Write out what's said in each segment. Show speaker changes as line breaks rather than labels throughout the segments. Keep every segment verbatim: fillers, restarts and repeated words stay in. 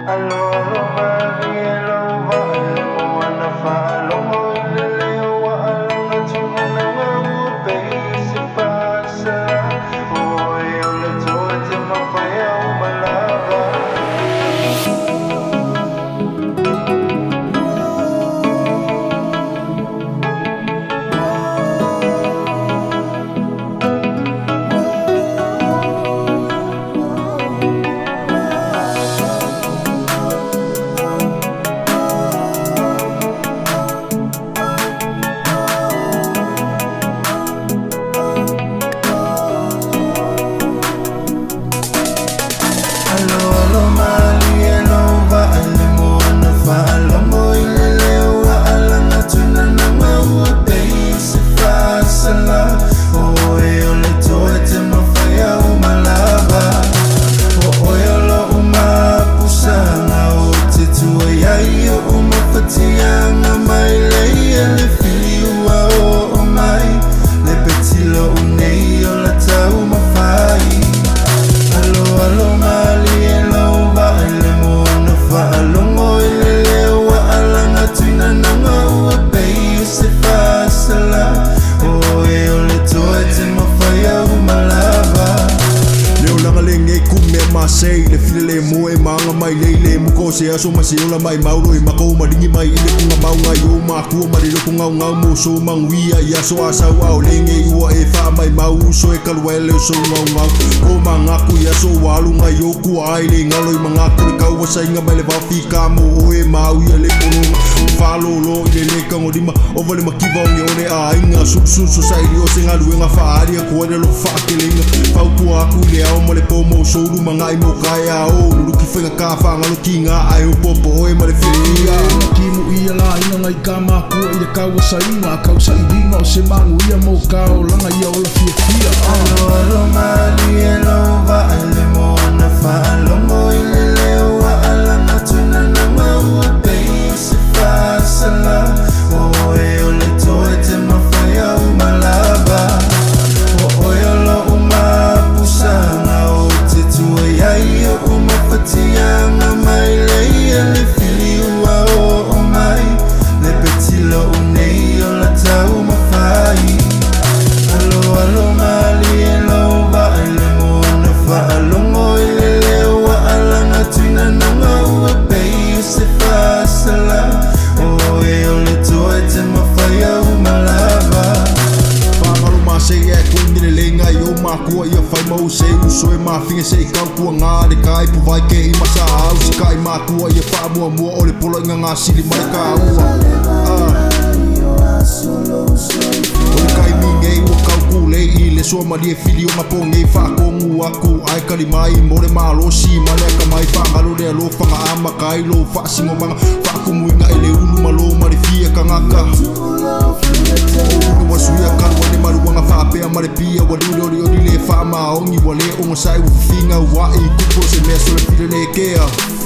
Say le file mo e manga mai le mo ko se aso ma se ola mai mauro e mako maringi mai ile kunga mau ngai o ma ku ma le kunga ngau mo so mangwia ya so asa wa o lenge i e fa mai mau so e kalwele so ngau ngau ko manga ku ya so walu ngai o ku ai le ngalo i manga ku ka wa sai nga mai le va fika mo o e mau ia le kono falo lo ile le ka ngodi ma o vale ma kiva nge o le a inga su su so sai o se ngalu nga fa aria ko le lo fa ke le fa ku a ku le o mo le po mo so lu manga mo kaya o luki fenga ka fanga lukinga ai o popo o e male filia ki mu ia la ina ngai kama ku ia ka wa sainga ka sa idinga o se mangu ia mo ka o langa ia o la fia fia
alo alo mali elo va ele mo na fa lo mo ile le wa ala na tuna na ma o pe se fa sala o e o le to te ma fa ya o malava o o yo lo o ma pusanga o te tu ya ia o ma fatianga mai le le fili wa o mai le petilo o nei o la tau ma fai alo alo mali elo va ele mo na fa longo ile le wa ala na tina na ma o pe se fa sala o e o le to te ma fai o malava
se e kundi le lenga i o makua ia fai mau se uso e mafinga se i kau kua ngā le kai pu vai ke i masa au si kai makua ia wha mua mua o le polo inga ngā sili mai ka ua o le kai mi ngei ua kau ku le i le soa mali e fili o mapo ngei wha kongu aku ai kali mai mo le malo si ma le ka mai wha ngalo le alo whanga ama kai lo wha singo manga wha kumu inga e le unu malo mari fia ka ngaka unu wasuia kalwa le maruanga wha apea mare pia wa lule ori ori le wha maongi wa le onga sai wa finga wa i kupo se mea so le file le kea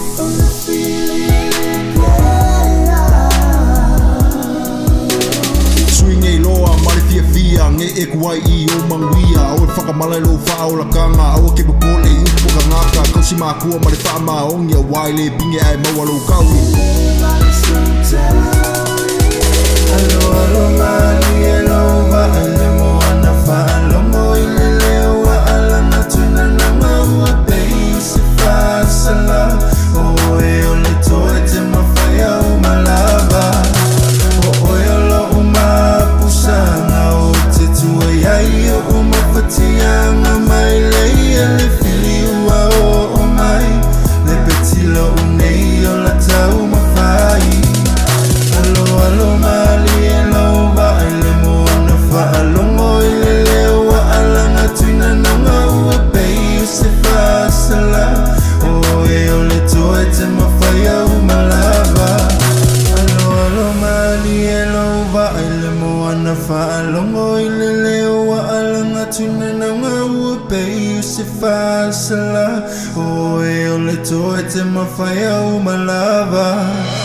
swing e loa mare fia fia nge e kuai i o manguia o e whakamala lo wha o la kanga o ke bukole i upo ka ngaka kausi makua mare wha maongi a wai le binge ai maua lo kaui
alo alo mali elo va ele mo na fa lo mo ile le wa ala na tuna na ma o pe se fa sala o e o le to te ma fa ya o malava o o yo lo o ma pusanga o te tu ya i o ma fatia na mai le le fili wa o mai le petilo o nei o la tau ma fai alo alo mali elo va ele mo na fa longo ile le wa ala na tina na ma o pe se fa sala o e o le to te ma fa ya o malava alo alo mali elo va ele mo na fa longo ile le wa ala na tina na ma o pe se fa sala o e o le to te ma fa ya o malava